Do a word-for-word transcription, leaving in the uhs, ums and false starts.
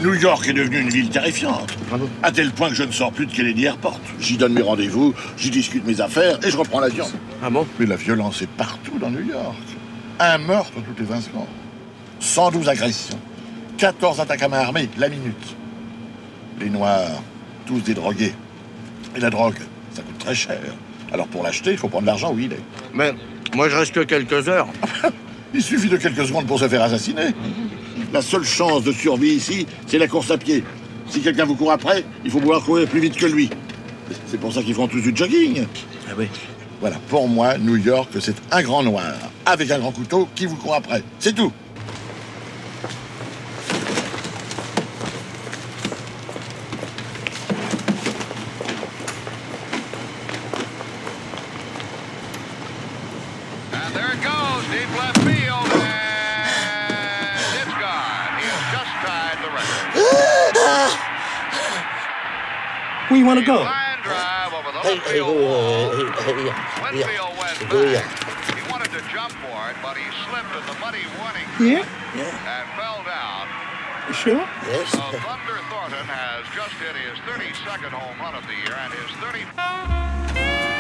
New York est devenue une ville terrifiante. Ah bon? À tel point que je ne sors plus de Kennedy Airport. J'y donne mes rendez-vous, j'y discute mes affaires et je reprends l'avion. Ah bon? Mais la violence est partout dans New York. Un meurtre toutes les vingt secondes. cent douze agressions. quatorze attaques à main armée la minute. Les Noirs, tous des drogués. Et la drogue, ça coûte très cher. Alors pour l'acheter, il faut prendre l'argent où il est. Mais moi, je reste que quelques heures. Il suffit de quelques secondes pour se faire assassiner. La seule chance de survie ici, c'est la course à pied. Si quelqu'un vous court après, il faut pouvoir courir plus vite que lui. C'est pour ça qu'ils font tous du jogging. Ah oui. Voilà, pour moi, New York, c'est un grand noir, avec un grand couteau qui vous court après. C'est tout. And there it goes, deep left field, and it's gone. He has just tied the record. Where you want to go? Line drive over the Hey, left hey, field wall. hey, hey, hey, yeah, Winfield went yeah, back. He wanted to jump for it, but he slipped in the muddy warning yeah, track and fell down. you sure? So Thunder Thornton has just hit his thirty-second home run of the year and his thirty.